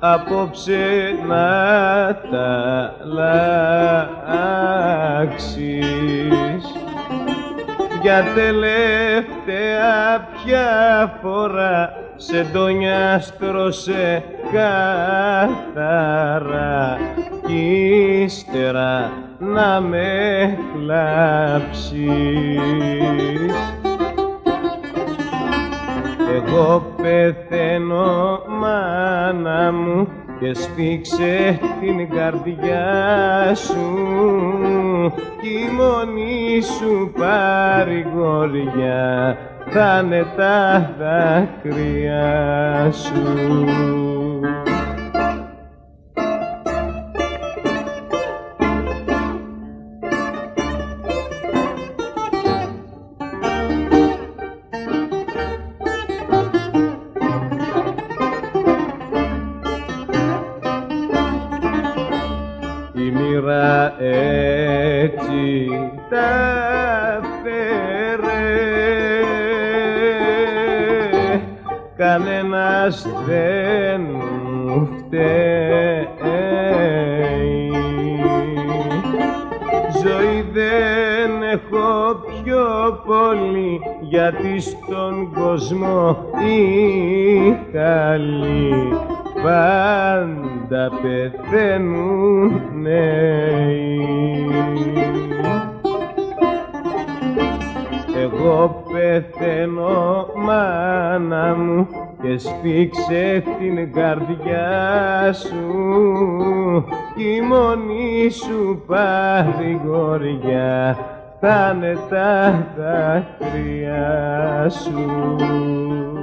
απόψε να τα αλλάξεις. Για τελευταία πια φορά σε ντονιάστρωσε καθαρά κι ύστερα να με κλάψεις. Εγώ πεθαίνω μάνα μου και σφίξε την καρδιά σου κι η μόνη σου παρηγοριά θα είναι τα δάκρυα σου. Η μοίρα έτσι τα φέρε, κανένας δεν μου φταίει. Ζωή δεν έχω πιο πολύ, γιατί στον κόσμο οι καλοί πάντα πεθαίνουν νέοι. Εγώ πεθαίνω μάνα μου και σφίξε την καρδιά σου κι η μόνη σου παρηγοριά θα είναι τα δάκρυα σου.